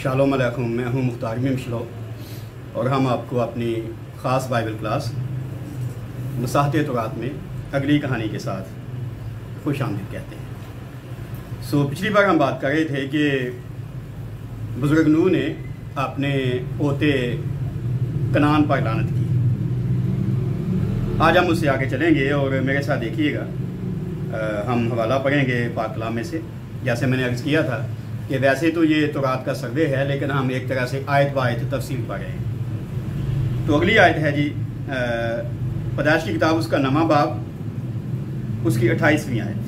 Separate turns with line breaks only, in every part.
Shalom अलैकुम, मैं हूं मुख्तार मिमशलो और हम आपको अपनी ख़ास बाइबल क्लास मसाहत तौरात में अगली कहानी के साथ खुश आमदीद कहते हैं। पिछली बार हम बात कर रहे थे कि बुज़ुर्ग नूह ने अपने पोते कनान पर लानत की। आज हम उससे आगे चलेंगे और मेरे साथ देखिएगा, हम हवाला पढ़ेंगे पाक कलाम में से। जैसे मैंने अर्ज़ किया था कि वैसे तो ये तौरात का सर्वे है, लेकिन हम एक तरह से आयत ब आयत तफसील पढ़ रहे हैं। तो अगली आयत है जी पैदाइश की किताब, उसका नमा बाब, उसकी 28वीं आयत।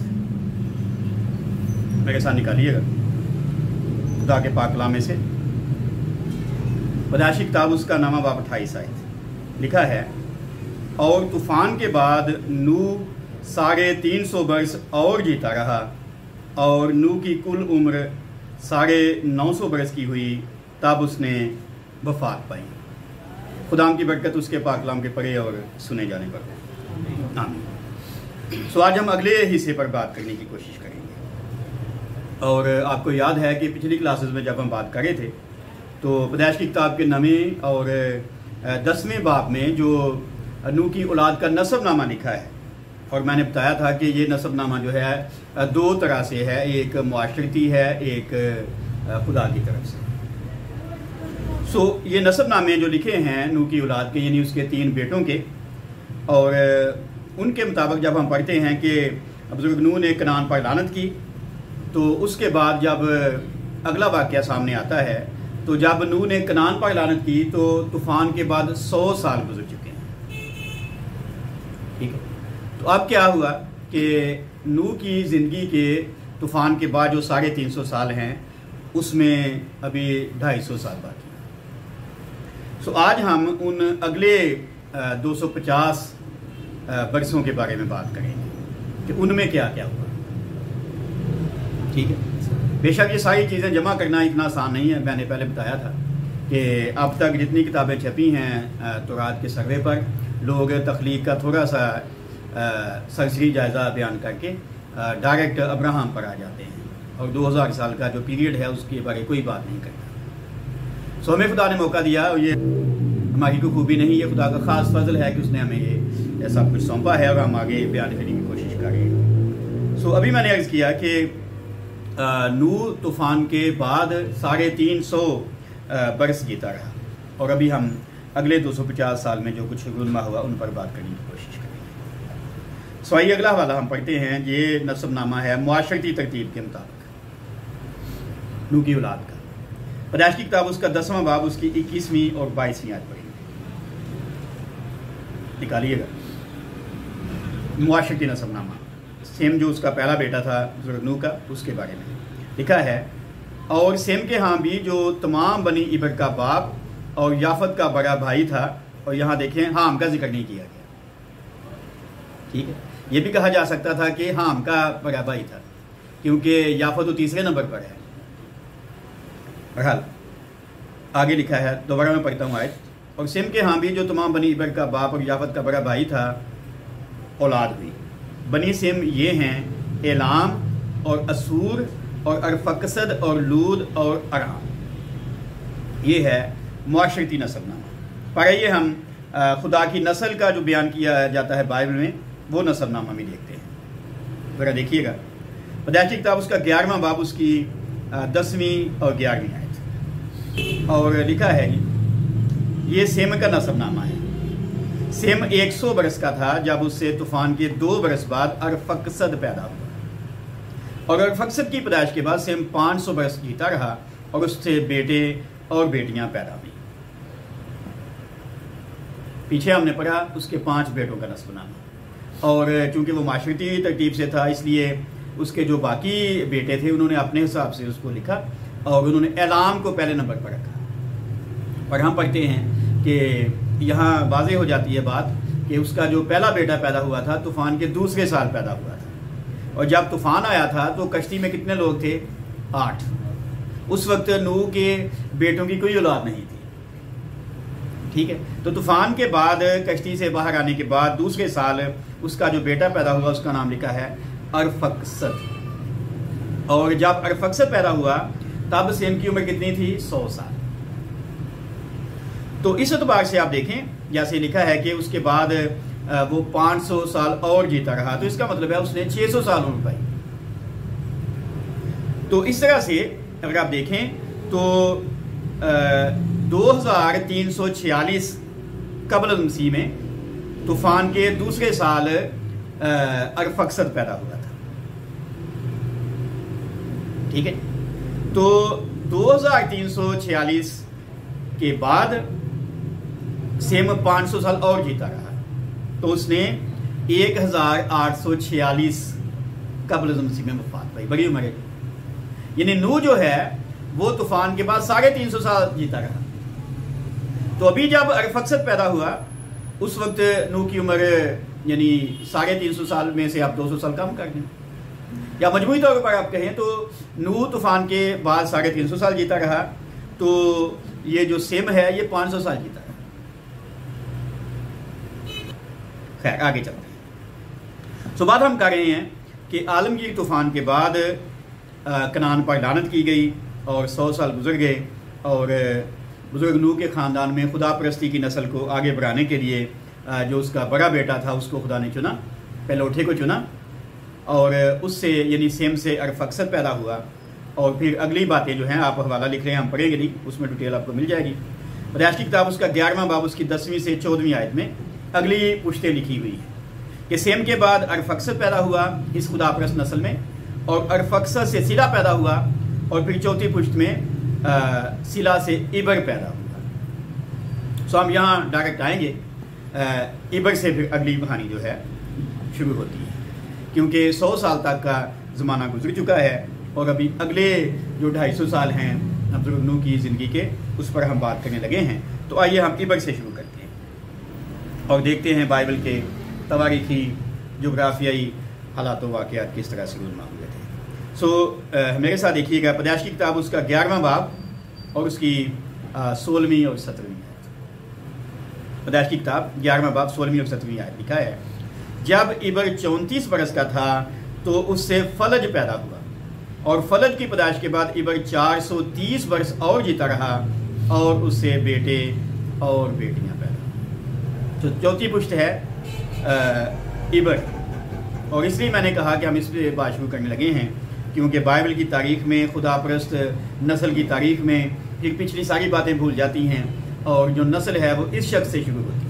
मेरे साथ निकालिएगा खुदा के पाक कलाम में से पैदाइश की किताब, उसका नमा बाब 28 आयत। लिखा है, और तूफ़ान के बाद नूह 350 बरस और जीता रहा, और नूह की कुल उम्र 950 बरस की हुई, तब उसने वफ़ात पाई। खुदाम की बरकत उसके पाक कलाम के पढ़े और सुने जाने पर आमीन। आज हम अगले हिस्से पर बात करने की कोशिश करेंगे। और आपको याद है कि पिछली क्लासेस में जब हम बात कर रहे थे तो पैदाइश की किताब के 9वें और 10वें बाब में जो नूह की औलाद का नसबनामा लिखा है, और मैंने बताया था कि ये नसबनामा जो है दो तरह से है, एक मुआशरती है, एक खुदा की तरफ से। ये नसबनामे जो लिखे हैं नूह की औलाद के, यानी उसके 3 बेटों के, और उनके मुताबिक जब हम पढ़ते हैं कि बुज़ुर्ग नूह ने कनान पर लानत की, तो उसके बाद जब अगला वाक़या सामने आता है, तो जब नूह ने कनान पर लानत की तो तूफ़ान के बाद 100 साल गुजर चुके हैं। ठीक है, तो अब क्या हुआ कि नूह की ज़िंदगी के तूफ़ान के बाद जो 350 साल हैं, उसमें अभी 250 साल बाकी हैं। आज हम उन अगले 250 बरसों के बारे में बात करेंगे कि उनमें क्या क्या हुआ। ठीक है, बेशक ये सारी चीज़ें जमा करना इतना आसान नहीं है। मैंने पहले बताया था कि अब तक जितनी किताबें छपी हैं तौरात के सर्वे पर, लोग तख्लीक का थोड़ा सा सरसरी जायज़ा बयान करके डायरेक्ट अब्राहम पर आ जाते हैं, और 2000 साल का जो पीरियड है उसके बारे कोई बात नहीं करता। हमें खुदा ने मौका दिया, और ये हमारी कोई खूबी नहीं, ये खुदा का ख़ास फजल है कि उसने हमें ये सब कुछ सौंपा है और हम आगे बयान करने की कोशिश करेंगे। अभी मैंने अर्ज़ किया कि नूह तूफ़ान के बाद 350 बरस जीता रहा, और अभी हम अगले 250 साल में जो कुछ गुनमा हुआ उन पर बात करने की कोशिश करेंगे। आइए अगला हवाला हम पढ़ते हैं। ये नसबनामा है मुआशरती तरतीब के मुताबिक नूह की औलाद का। पैदाइश की किताब, उसका 10वां बाब, उसकी 21वीं और 22वीं आयत पढ़ेंगे। निकालिएगा मुआशरती नसबनामा। सेम जो उसका पहला बेटा था बुज़ुर्ग नूह का, उसके बारे में लिखा है, और सेम के यहाँ भी जो तमाम बनी इब्र का बाप और याफत का बड़ा भाई था, और यहाँ देखें हाम का जिक्र नहीं किया गया। ठीक है, ये भी कहा जा सकता था कि हाम का बड़ा भाई था, क्योंकि याफत तो 3रे नंबर पर है। बहरहाल आगे लिखा है, दोबारा मैं पढ़ता हूँ आयत, और सेम के यहाँ भी जो तमाम बनी इब्र का बाप और याफत का बड़ा भाई था, औलाद हुई। बनी सेम ये हैं एलाम और असूर और अरफकसद और लूद और अराम। ये है मुआशरती नसबनामा। पर आइए हम खुदा की नस्ल का जो बयान किया जाता है बाइबल में, वो नसबनामा में देखते हैं। ज़रा देखिएगा, पैदाइश की किताब, उसका 11वां बाब, उसकी 10वीं और 11वीं आयत, और लिखा है ये सेम का नसबनामा है। सेम 100 बरस का था जब उससे तूफ़ान के 2 बरस बाद अरफकसद पैदा हुआ, और अरफकसद की पैदाइश के बाद सेम 500 बरस जीता रहा, और उससे बेटे और बेटियां पैदा हुई। पीछे हमने पढ़ा उसके 5 बेटों का नसबनामा, और चूंकि वो माशरती तरतीब से था, इसलिए उसके जो बाकी बेटे थे उन्होंने अपने हिसाब से उसको लिखा, और उन्होंने एलाम को पहले नंबर पर रखा। और हम पढ़ते हैं कि यहाँ वाज़ेह हो जाती है बात कि उसका जो पहला बेटा पैदा हुआ था तूफ़ान के 2रे साल पैदा हुआ था, और जब तूफ़ान आया था तो कश्ती में कितने लोग थे? 8। उस वक्त नूह के बेटों की कोई औलाद नहीं थी। ठीक है, तो तूफ़ान के बाद कश्ती से बाहर आने के बाद 2रे साल उसका जो बेटा पैदा हुआ उसका नाम लिखा है अरफकसद। और जब अरफकसद पैदा हुआ تب سیم کی عمر کتنی تھی؟ 100 سال. تو اس اعتبار سے آپ دیکھیں جیسے لکھا ہے کہ اس کے بعد وہ 500 سال اور جیتا رہا، تو اس کا مطلب ہے اس نے 600 سال عمر پائی. تو اس طرح سے اگر آپ دیکھیں تو 2346 قبل المسیح میں طوفان کے دوسرے سال ارفکسد پیدا ہوا تھا. ٹھیک ہے، تو 2346 کے بعد سیم 500 سال اور جیتا رہا، تو اس نے 1846 قبل المسیح میں وفات پائی. بڑی عمر ہے. یعنی نوح جو ہے وہ طوفان کے بعد 350 سال جیتا رہا. تو ابھی جب ارفکسد پیدا ہوا اس وقت نوح کی عمر یعنی 350 سال میں سے آپ 200 سال کم کر دیں، یا مجموعی طور پر آپ کہیں تو نوح طوفان کے بعد 350 سال جیتا رہا، تو یہ جو سیم ہے یہ 500 سال جیتا رہا. خیر آگے چلتے ہیں. بات ہم کر رہے ہیں کہ عالمگیر طوفان کے بعد کنعان پر لعنت کی گئی اور 100 سال گزر گئے، اور بزرگ نوح کے خاندان میں خدا پرستی کی نسل کو آگے بڑھانے کے لیے جو اس کا بڑا بیٹا تھا اس کو خدا نے چنا، پیلوٹھے کو چنا، اور اس سے یعنی سیم سے ارفکسد پیدا ہوا. اور پھر اگلی باتیں جو ہیں آپ حوالہ لکھ رہے ہیں، ہم پڑھیں گے نہیں، اس میں ڈیٹیل آپ کو مل جائے گی. پیدائش کی کتاب اس کا 11واں باب اس کی 10ویں سے 14ویں آیت میں اگلی پشتیں لکھی ہوئی ہیں کہ سیم کے بعد ارفکسد پیدا ہوا اس خدا پرست نسل میں، اور ارفکسد سے سلا پیدا ہوا، اور پھر چوتھی پشت میں سلا سے ابر پیدا ہوا. ہم یہاں ڈائریکٹ آئیں گے. ابر سے پھر اگلی کہانی جو ہے شروع ہوتی ہے، کیونکہ 100 سال تک کا زمانہ گزر چکا ہے، اور ابھی اگلے جو 250 سال ہیں بزرگ نوح کی زندگی کے اس پر ہم بات کرنے لگے ہیں. تو آئیے ہم ابر سے شروع کرتے ہیں اور دیکھتے ہیں بائبل کے تواریخی جغرافیائی حالات و واقعات کس طرح سے رونما ہوئے تھے. میرے ساتھ دیکھیے گا پیدائش کی کتاب اس کا 11واں باب اور اس کی 16ویں اور 17ویں آیت. پیدائش کی کتاب 11واں باب 16ویں اور 17ویں آیت لکھا ہے، جب ابر 34 برس کا تھا تو اس سے فلج پیدا ہوا، اور فلج کی پیدائش کے بعد ابر 430 برس اور جیتا رہا، اور اس سے بیٹے اور بیٹیاں پیدا ہوئی. تو چوتھی پشت ہے ابر، اور اس لیے میں نے کہا کہ ہم اس پہ بات شروع کرنے لگے ہیں کیونکہ بائبل کی تاریخ میں خدا پرست نسل کی تاریخ میں پھر پچھلی ساری باتیں بھول جاتی ہیں، اور جو نسل ہے وہ اس شخص سے شروع ہوتی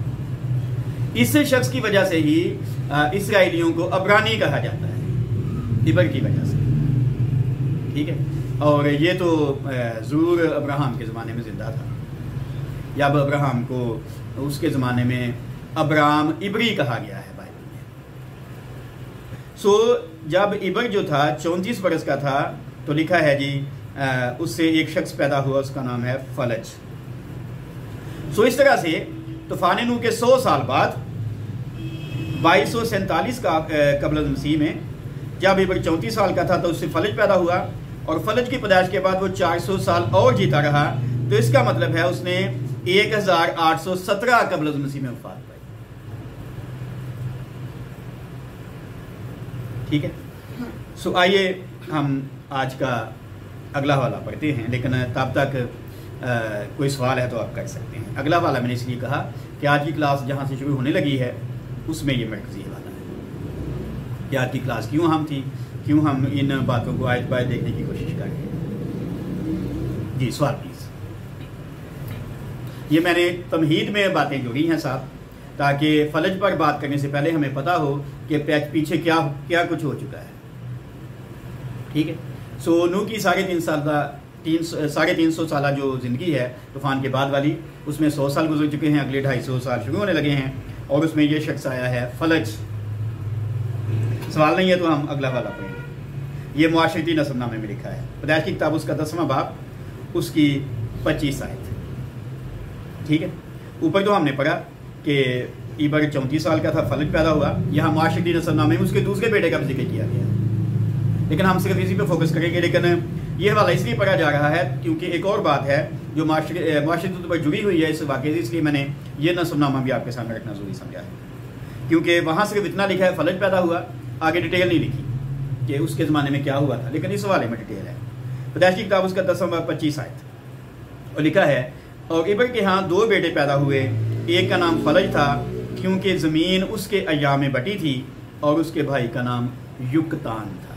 ہے. اس شخص کی وجہ سے ہی اسرائیلیوں کو عبرانی کہا جاتا ہے، ابر کی وجہ سے. ٹھیک ہے، اور یہ تو ضرور ابراہم کے زمانے میں زندہ تھا، یا اب ابراہم کو اس کے زمانے میں ابرام ابری کہا گیا ہے بائبل میں. جب ابر جو تھا 34 برس کا تھا تو لکھا ہے جی اس سے ایک شخص پیدا ہوا، اس کا نام ہے فلج. اس طرح سے طوفان نوح کے 100 سال بعد 2247 کا قبل المسیح میں جب ابر 34 سال کا تھا تو اس سے فلج پیدا ہوا، اور فلج کی پیدائش کے بعد وہ 400 سال اور جیتا رہا. تو اس کا مطلب ہے اس نے 1817 قبل المسیح میں وفات پائی. ٹھیک ہے، آئیے ہم آج کا اگلا حوالہ پڑھتے ہیں، لیکن تب تک کوئی سوال ہے تو آپ کر سکتے ہیں. اگلا حوالہ میں نے اس لیے کہا کہ آج کی کلاس جہاں سے شروع ہونے لگی ہے اس میں یہ مرکزی حوالہ ہے کہ آج کی کلاس کیوں اہم تھی، کیوں ہم ان باتوں کو آیت بائے دیکھنے کی کوشش کر رہے ہیں. جی سوال پلیز. یہ میں نے تمہید میں باتیں جوڑی ہیں صاحب، تاکہ فلج پر بات کرنے سے پہلے ہمیں پتہ ہو کہ پیچھے کیا کچھ ہو چکا ہے. ٹھیک ہے، نوح کی 350 سالہ جو زندگی ہے طوفان کے بعد والی، اس میں 100 سال گزر چکے ہیں، اگلے 250 سال شروع ہونے لگے ہیں، اور اس میں یہ شخص آیا ہے فلج. سوال نہیں ہے تو ہم اگلا والا پڑھیں گے. یہ معاشرتی نسب نامے میں لکھا ہے، پیدائش کی کتاب اس کا 10واں باب اس کی 25 آیت. ٹھیک ہے، اوپر تو ہم نے پڑھا کہ ابر 34 سال کا تھا، فلج پیدا ہوا. یہاں معاشرتی نسب نامے میں اس کے دوسرے بیٹے کا بھی ذکر کیا گیا، لیکن ہم صرف اسی پہ فوکس کریں گے. لیکن یہ حوالہ اس لیے پڑھا جا رہا ہے کیونکہ ایک اور بات ہے جو معاشرتی طور پر جڑی ہوئی ہے اس واقعے سے، اس لیے میں نے یہ نسب نامہ بھی آپ کے سامنے رکھنا ضروری سمجھا ہے. کیونکہ وہاں صرف اتنا لکھا ہے فلج پیدا ہوا، آگے ڈیٹیل نہیں لکھی کہ اس کے زمانے میں کیا ہوا تھا، لیکن اس حوالے میں ڈیٹیل ہے. پیدائش کی کتاب اس کا 10واں باب 25 آیت، اور لکھا ہے اور ابر کے ہاں 2 بیٹے پیدا ہوئے، ایک کا نام فلج تھا کیونکہ زمین اس کے ایام میں بٹی تھی، اور اس کے بھائی کا نام یکتان تھا۔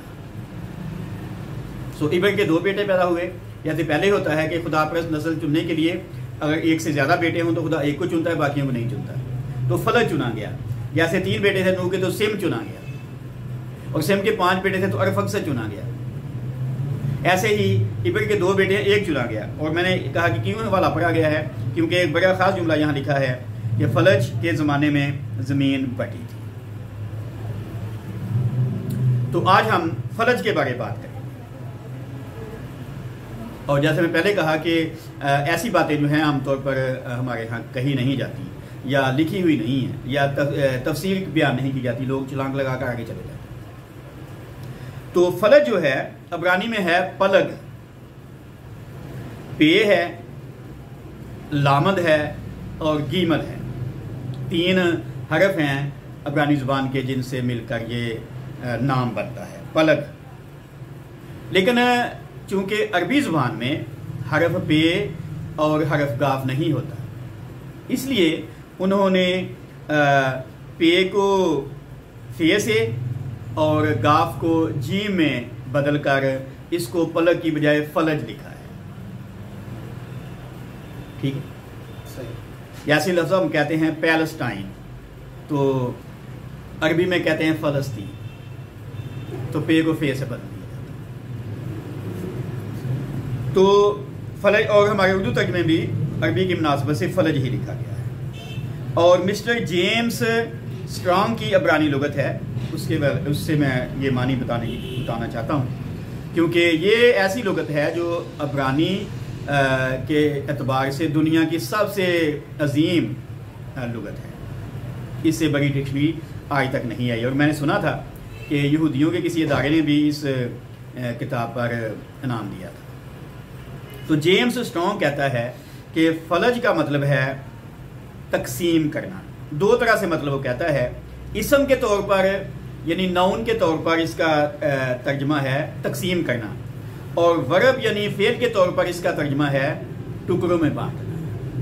سو ابر کے 2 بیٹے پیدا ہوئے، جیسے پہلے ہوتا ہے کہ خدا پرست نسل چننے کے لیے اگر ایک سے زیادہ بیٹے ہوں تو خدا ایک کو چنتا ہے، باقیوں کو نہیں چنتا، تو فلج چنا گیا۔ جیسے 3 بیٹے تھے نوح کے تو سم چنا گیا، اور سم کے 5 بیٹے تھے تو ارفکسد چنا گیا۔ ایسے ہی ابر کے 2 بیٹے 1 چنا گیا، اور میں نے کہا کہ کیوں حوالہ پڑھا گیا ہے، کیونکہ ایک بڑا خاص جملہ یہاں لکھا ہے کہ فلج کے زمانے میں زمین بٹی تھی۔ تو آج ہم فلج کے بارے بات کریں، اور جیسے میں پہلے کہا کہ ایسی باتیں جو ہیں عام طور پر ہمارے ہاں کہی نہیں جاتی یا لکھی ہوئی نہیں ہیں یا تفصیل بیان نہیں کی جاتی، لوگ چھلانگ لگا کر آگے چلے جاتے ہیں۔ تو فلج جو ہے عبرانی میں ہے پلگ، پے ہے، لامد ہے اور گیمل ہے، 3 حرف ہیں عبرانی زبان کے جن سے مل کر یہ نام بنتا ہے پلگ۔ لیکن چونکہ عربی زبان میں حرف پے اور حرف گاف نہیں ہوتا، اس لیے انہوں نے پے کو فے سے اور گاف کو جیم میں بدل کر اس کو پلگ کی بجائے فلج لکھا ہے۔ ٹھیک ہے، صحیح۔ یاسی لفظ ہم کہتے ہیں پیلسٹائن، تو عربی میں کہتے ہیں فلسطین، تو پے کو فے سے بدل دیا۔ تو فلج، اور ہمارے اردو ترجمے بھی عربی کی مناسبت سے فلج ہی لکھا گیا ہے۔ اور مسٹر جیمز اسٹرانگ کی عبرانی لغت ہے، اس سے میں یہ معنی بتانا چاہتا ہوں، کیونکہ یہ ایسی لغت ہے جو عبرانی کے اعتبار سے دنیا کی سب سے عظیم لغت ہے۔ اس سے بڑی ڈکشنری آج تک نہیں آئی، اور میں نے سنا تھا کہ یہودیوں کے کسی ادارے نے بھی اس کتاب پر انعام دیا تھا۔ تو جیمز اسٹرانگ کہتا ہے کہ فلج کا مطلب ہے تقسیم کرنا۔ 2 طرح سے مطلب وہ کہتا ہے، اسم کے طور پر یعنی ناؤن کے طور پر اس کا ترجمہ ہے تقسیم کرنا، اور ورب یعنی فعل کے طور پر اس کا ترجمہ ہے ٹکڑوں میں بانٹنا۔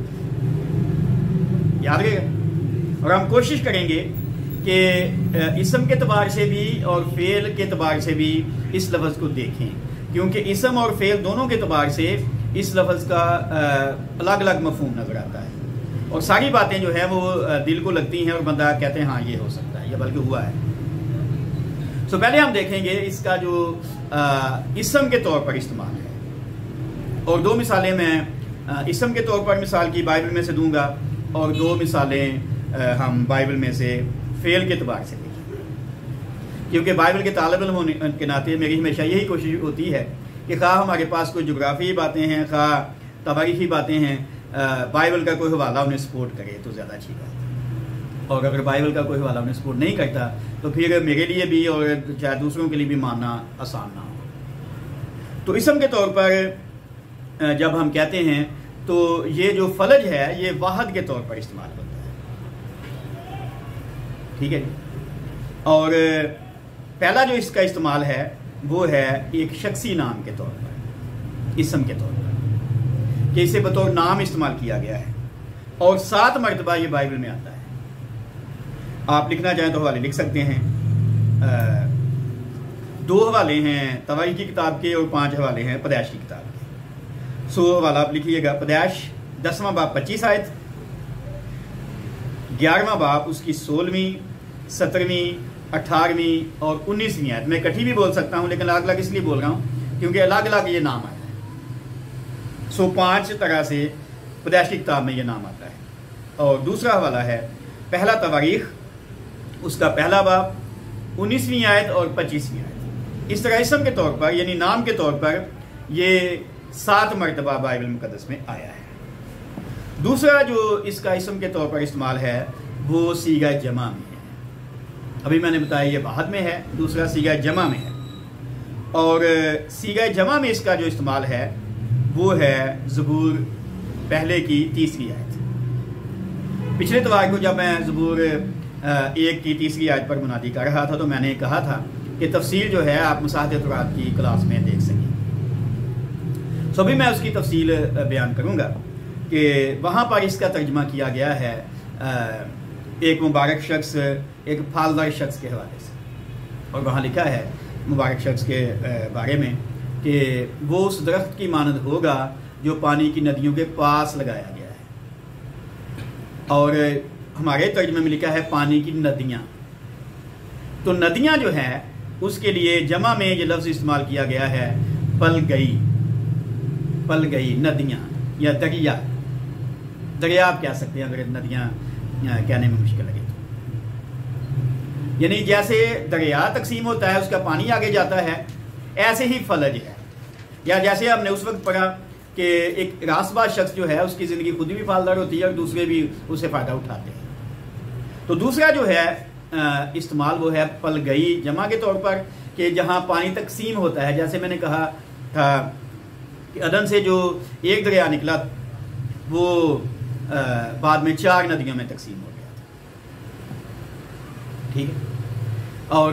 یاد رہے گا، اور ہم کوشش کریں گے کہ اسم کے اعتبار سے بھی اور فعل کے اعتبار سے بھی اس لفظ کو دیکھیں، کیونکہ اسم اور فعل دونوں کے اعتبار سے اس لفظ کا الگ الگ مفہوم نظر آتا ہے، اور ساری باتیں جو ہیں وہ دل کو لگتی ہیں اور بندہ کہتے ہیں ہاں یہ ہو سکتا ہے، یہ بلکہ ہوا ہے۔ سو پہلے ہم دیکھیں گے اس کا جو اسم کے طور پر استعمال ہے، اور 2 مثالیں میں اسم کے طور پر مثال کی بائبل میں سے دوں گا، اور 2 مثالیں ہم بائبل میں سے فعل کے اعتبار سے دیکھیں گے، کیونکہ بائبل کے طالب علم ہونے کے ناطے میری ہمیشہ یہی کوشش ہوتی ہے کہ خواہ ہمارے پاس کوئی جغرافی باتیں ہیں، خواہ تاریخی باتیں ہیں، بائبل کا کوئی حوالہ انہیں سپورٹ کرے تو زیادہ اچھی بات ہے، اور اگر بائبل کا کوئی حوالہ انہیں سپورٹ نہیں کرتا تو پھر میرے لیے بھی اور شاید دوسروں کے لیے بھی ماننا آسان نہ ہو۔ تو اسم کے طور پر جب ہم کہتے ہیں تو یہ جو فلج ہے یہ واحد کے طور پر استعمال ہوتا ہے، ٹھیک ہے جی۔ اور پہلا جو اس کا استعمال ہے وہ ہے ایک شخصی نام کے طور پر، اسم کے طور پر، کہ اسے بطور نام استعمال کیا گیا ہے، اور 7 مرتبہ یہ بائبل میں آتا ہے۔ آپ لکھنا چاہیں تو حوالے لکھ سکتے ہیں، 2 حوالے ہیں تواریخ کی کتاب کے اور 5 حوالے ہیں پیدائش کی کتاب کے۔ سو حوالہ آپ لکھیے گا، پیدائش 10واں باب 25 آیت، 11واں باب اس کی 16ویں، 17ویں، 18ویں اور 19ویں آیت۔ میں اکٹھی بھی بول سکتا ہوں لیکن الگ الگ اس لیے بول رہا ہوں کیونکہ الگ الگ یہ نام آیا ہے۔ سو 5 طرح سے پیدائش کی کتاب میں یہ نام آتا ہے۔ اور دوسرا حوالہ ہے پہلا تواریخ، اس کا پہلا باب، 19ویں آیت اور 25ویں آیت۔ اس طرح اسم کے طور پر یعنی نام کے طور پر یہ 7 مرتبہ بائبل مقدس میں آیا ہے۔ دوسرا جو اس کا اسم کے طور پر استعمال ہے وہ صیغہ جمع میں ہے۔ ابھی میں نے بتایا یہ واحد میں ہے، دوسرا صیغہ جمع میں ہے، اور صیغہ جمع میں اس کا جو استعمال ہے وہ ہے زبور پہلے کی 30ویں آیت۔ پچھلے اتوار کو جب میں زبور 1 کی 30ویں آیت پر منادی کر رہا تھا، تو میں نے کہا تھا کہ تفسیر جو ہے آپ مساحت تورات کی کلاس میں دیکھ سکیں۔ 30 سو بھی میں اس کی تفصیل بیان کروں گا کہ وہاں پر اس کا ترجمہ کیا گیا ہے ایک مبارک شخص، ایک پھالدار شخص کے حوالے سے، اور وہاں لکھا ہے مبارک شخص کے بارے میں کہ وہ اس درخت کی مانند ہوگا جو پانی کی ندیوں کے پاس لگایا گیا ہے، اور ہمارے ترجمے میں لکھا ہے پانی کی ندیاں۔ تو ندیاں جو ہے اس کے لیے جمع میں یہ لفظ استعمال کیا گیا ہے پل گئی ندیاں یا دریا آپ کہہ سکتے ہیں اگر ندیاں کہنے میں مشکل لگے تو، یعنی جیسے دریا تقسیم ہوتا ہے اس کا پانی آگے جاتا ہے، ایسے ہی فلج ہے، یا جیسے ہم نے اس وقت پڑھا کہ ایک راس باز شخص جو ہے اس کی زندگی خود بھی پھالدار ہوتی ہے اور دوسرے بھی اس سے فائدہ اٹھاتے ہیں۔ تو دوسرا جو ہے استعمال وہ ہے پل گئی جمع کے طور پر، کہ جہاں پانی تقسیم ہوتا ہے، جیسے میں نے کہا تھا کہ عدن سے جو ایک دریا نکلا وہ بعد میں 4 ندیوں میں تقسیم ہو گیا تھا، ٹھیک ہے۔ اور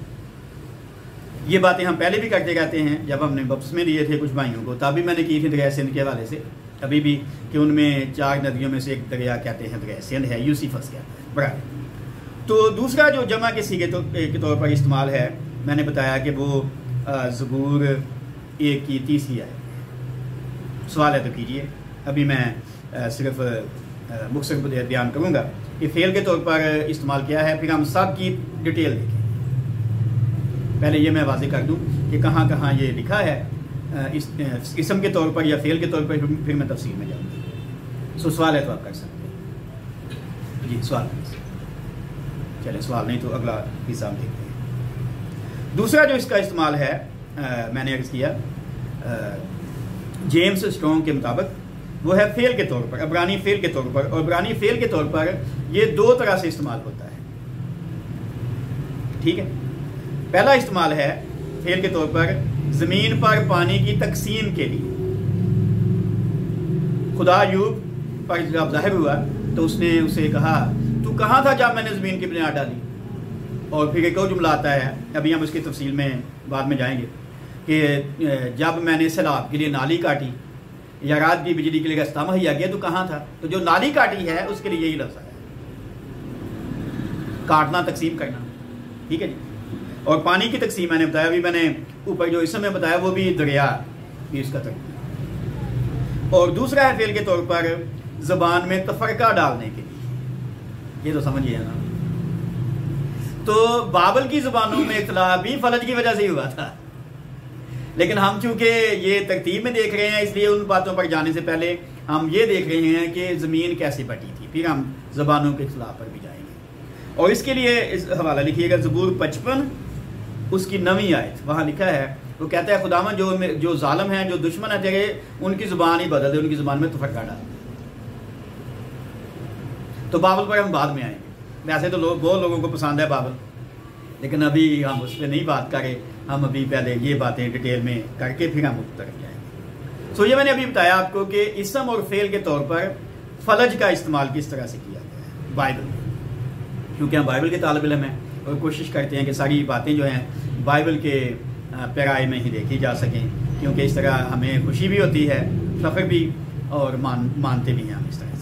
یہ باتیں ہم پہلے بھی کرتے رہتے ہیں، جب ہم نے بپتسمے دیے تھے کچھ بھائیوں کو تب بھی میں نے کی تھی دریا سندھ کے حوالے سے، ابھی بھی کہ ان میں 4 ندیوں میں سے ایک دریا کہتے ہیں دریا سندھ ہے، یوسیفس کہتے ہیں، برابر۔ تو دوسرا جو جمع کے صیغے کے طور پر استعمال ہے، میں نے بتایا کہ وہ زبور 1 کی 30 ہے۔ سوال ہے تو کیجئے، ابھی میں صرف مختصر بیان کروں گا کہ فعل کے طور پر استعمال کیا ہے، پھر ہم سب کی ڈیٹیل دیکھیں۔ پہلے یہ میں واضح کر دوں کہ کہاں کہاں یہ لکھا ہے اسم کے طور پر یا فعل کے طور پر، پھر میں تفصیل میں جاؤں گا۔ سو سوال ہے تو آپ کر سکتے ہیں جی، سوال چلے، سوال نہیں تو اگلا حصہ ہم دیکھتے ہیں۔ دوسرا جو اس کا استعمال ہے میں نے عرض کیا جیمز اسٹرونگ کے مطابق وہ ہے فعل کے طور پر، عبرانی فعل کے طور پر، اور عبرانی فعل کے طور پر یہ 2 طرح سے استعمال ہوتا ہے، ٹھیک ہے۔ پہلا استعمال ہے فعل کے طور پر زمین پر پانی کی تقسیم کے لیے۔ خدا ایوب پر جب ظاہر ہوا تو اس نے اسے کہا تو کہاں تھا جب میں نے زمین کی بنیاد ڈالی، اور پھر ایک اور جملہ آتا ہے، ابھی ہم اس کی تفصیل میں بعد میں جائیں گے، کہ جب میں نے سیلاب کے لیے نالی کاٹی یا رات کی بجلی کے لیے راستہ مہیا کیا تو کہاں تھا۔ تو جو نالی کاٹی ہے اس کے لیے یہی لفظ ہے، کاٹنا تقسیم کرنا، ٹھیک ہے جی۔ اور پانی کی تقسیم میں نے بتایا، ابھی میں نے اوپر جو اسم میں بتایا وہ بھی دریا بھی اس کا ترجمہ۔ اور دوسرا ہے فعل کے طور پر زبان میں تفرقہ ڈالنے کے لیے، یہ تو سمجھیے نا۔ تو بابل کی زبانوں میں اختلاف بھی فلج کی وجہ سے ہی ہوا تھا، لیکن ہم چونکہ یہ ترتیب میں دیکھ رہے ہیں اس لیے ان باتوں پر جانے سے پہلے ہم یہ دیکھ رہے ہیں کہ زمین کیسے بٹی تھی، پھر ہم زبانوں کے اختلاف پر بھی جائیں گے۔ اور اس کے لیے اس حوالہ لکھیے گا زبور 55 اس کی 9ویں آیت، وہاں لکھا ہے، وہ کہتا ہے خداوند جو ظالم ہیں، جو دشمن ہیں تیرے، ان کی زبان ہی بدل دے، ان کی زبان میں تفرقہ ڈال دے۔ تو بابل پر ہم بعد میں آئیں گے، ویسے تو بہت لوگوں کو پسند ہے بابل، لیکن ابھی ہم اس پہ نہیں بات کریں، ہم ابھی پہلے یہ باتیں ڈیٹیل میں کر کے پھر ہم اتر جائیں گے۔ سو یہ میں نے ابھی بتایا آپ کو کہ اسم اور فعل کے طور پر فلج کا استعمال کس طرح سے کیا گیا ہے بائبل میں، کیونکہ ہم بائبل کے طالب علم ہیں اور کوشش کرتے ہیں کہ ساری باتیں جو ہیں بائبل کے پیرائے میں ہی دیکھی جا سکیں، کیونکہ اس طرح ہمیں خوشی بھی ہوتی ہے، فخر بھی، اور مانتے بھی ہیں ہم اس طرح سے۔